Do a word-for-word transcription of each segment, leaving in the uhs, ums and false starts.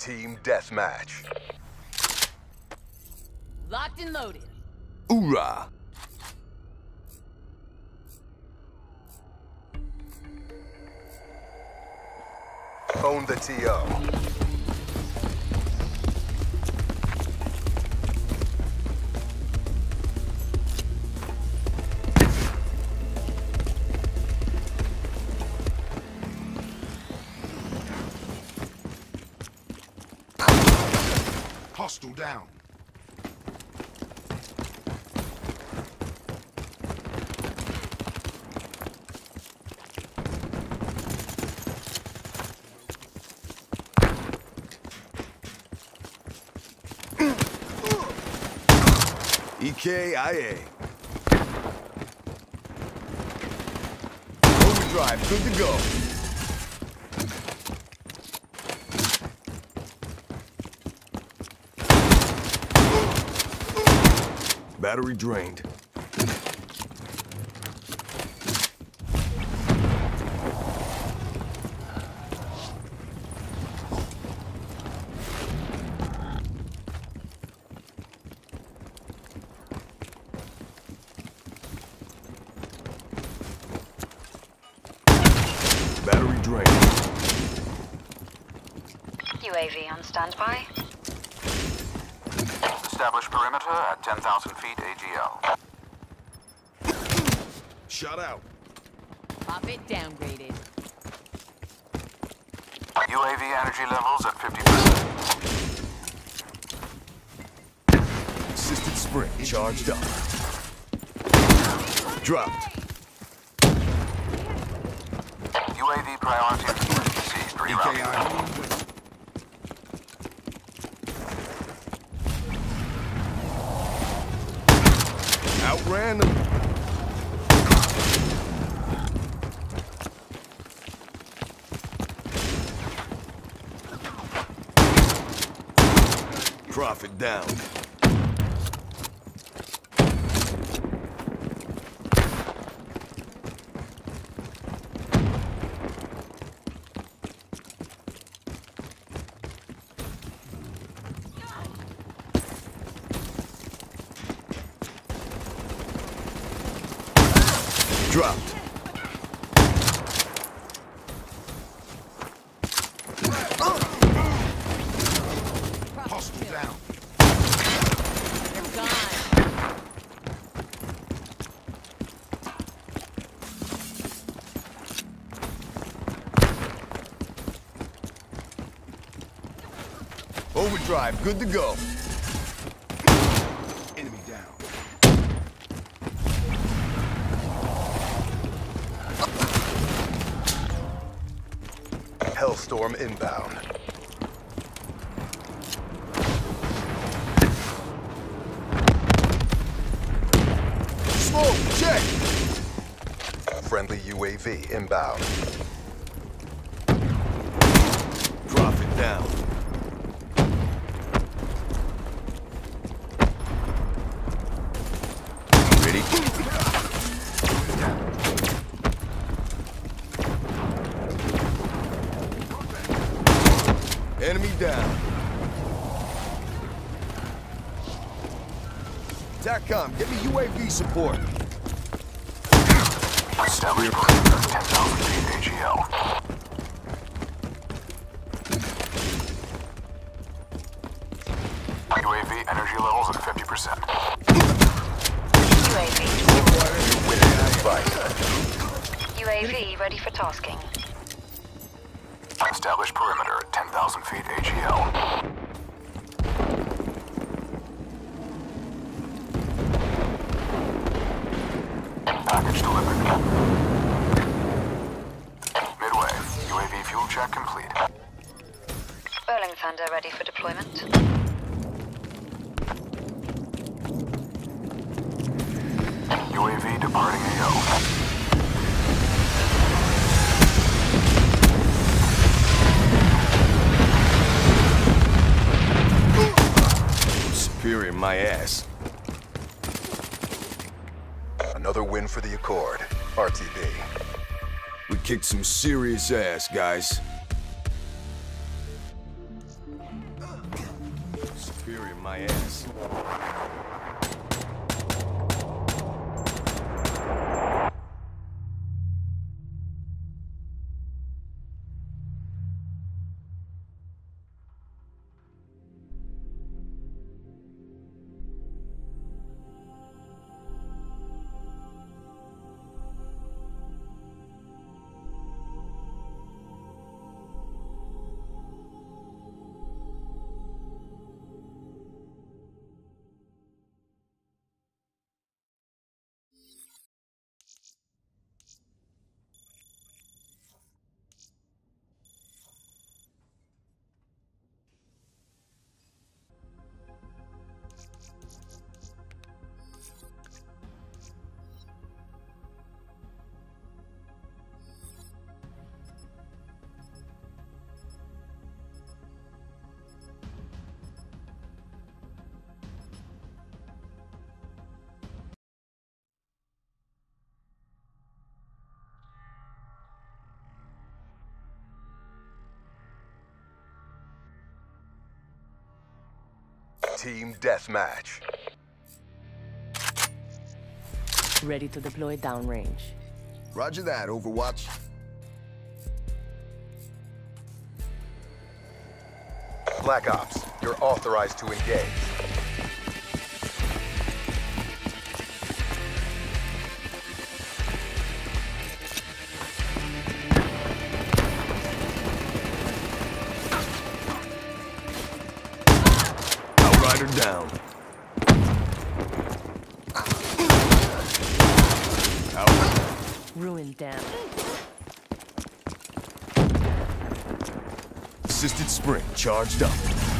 Team Deathmatch. Locked and loaded. Hoorah! Own the T O. Hostile down. E K I A. Overdrive, good to go. Battery drained. Battery drained. U A V on standby. Establish perimeter at ten thousand feet A G L. Shot out. Pop it downgraded. U A V energy levels at fifty percent. Assisted sprint charged up. Dropped. U A V priority ceased. Rerouting. Outran them. Prophet down. Dropped. Hostile down. They're gone. Overdrive, good to go. Enemy down. Hellstorm inbound. Smoke, check. Friendly U A V inbound. Prophet down. Ready? Enemy down. TACCOM, get me U A V support. Establish perimeter at ten thousand feet A G L. U A V energy levels at fifty percent. U A V. You're winning this fight. U A V ready for tasking. Establish perimeter at ten thousand feet A G L. Package delivered. Midway. U A V fuel check complete. Rolling Thunder ready for deployment. U A V departing A O. Superior my ass. Another win for the Accord. R T B. We kicked some serious ass, guys. my ass. Team Deathmatch. Ready to deploy downrange. Roger that, Overwatch. Black Ops, you're authorized to engage. Outrider down. Out. Ruin them. Assisted spring charged up.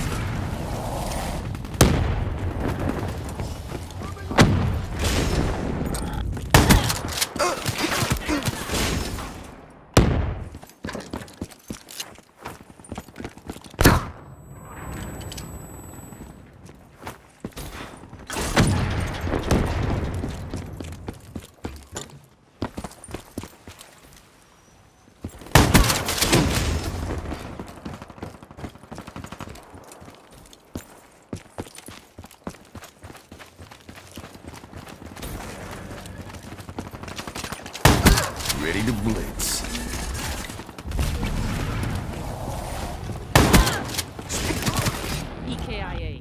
Ready to blitz. E K I A.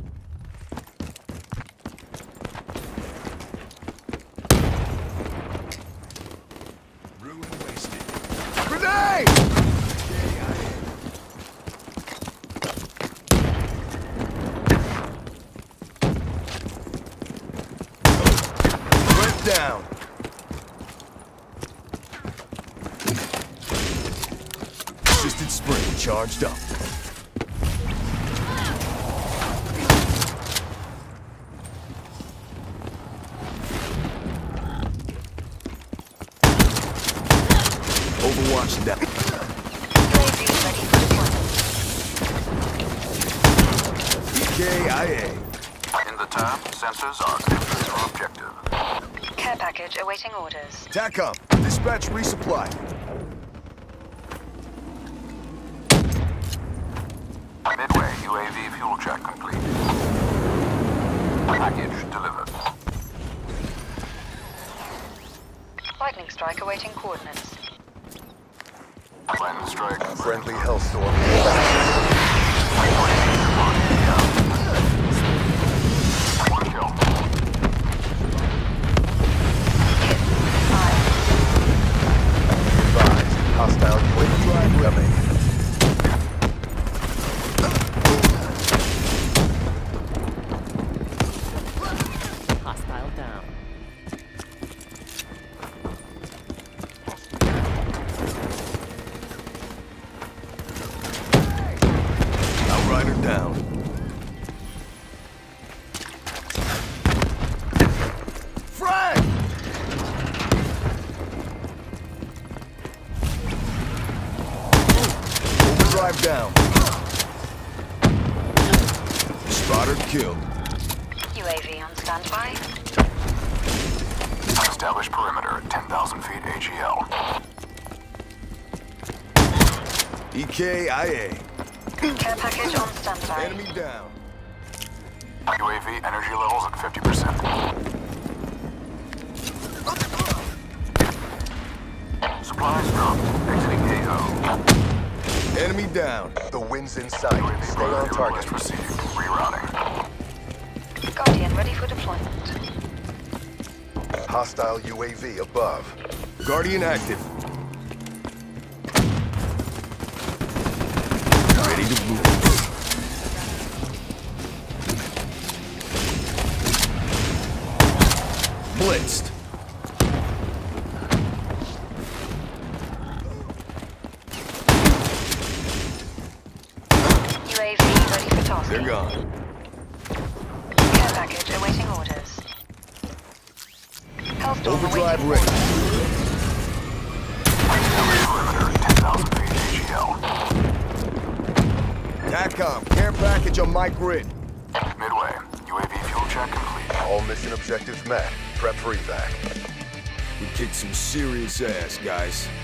Ruin wasted. Grenade! Threat down. Assisted spring charged up. Overwatch down. U A V ready for deployment. E K I A. In the term, sensors are connected to objective. Care package awaiting orders. TACOM, dispatch resupply. Midway, U A V fuel check complete. Package delivered. Lightning strike awaiting coordinates. Lightning strike. Friendly Hellstorm inbound. One kill. Advised, hostile U A V incoming. Hostile down. Outrider down. Frag! Overdrive down. Spotter killed. U A V on standby. Establish perimeter at ten thousand feet A G L. E K I A. Care package on standby. Enemy down. U A V energy levels at fifty percent. Supplies dropped. Exiting A O. Enemy down. The wind's in sight. Stay on target. Request received. Rerouting. Guardian ready for deployment. Hostile U A V above. Guardian active. Ready to move. Blitzed. U A V ready for tasking. They're gone. Care package awaiting orders. Hellstorm Overdrive awaiting ready. Perimeter ten thousand feet A G L. TACCOM, care package on my grid. Midway. U A V fuel check complete. All mission objectives met. Prep for evac. We kicked some serious ass, guys.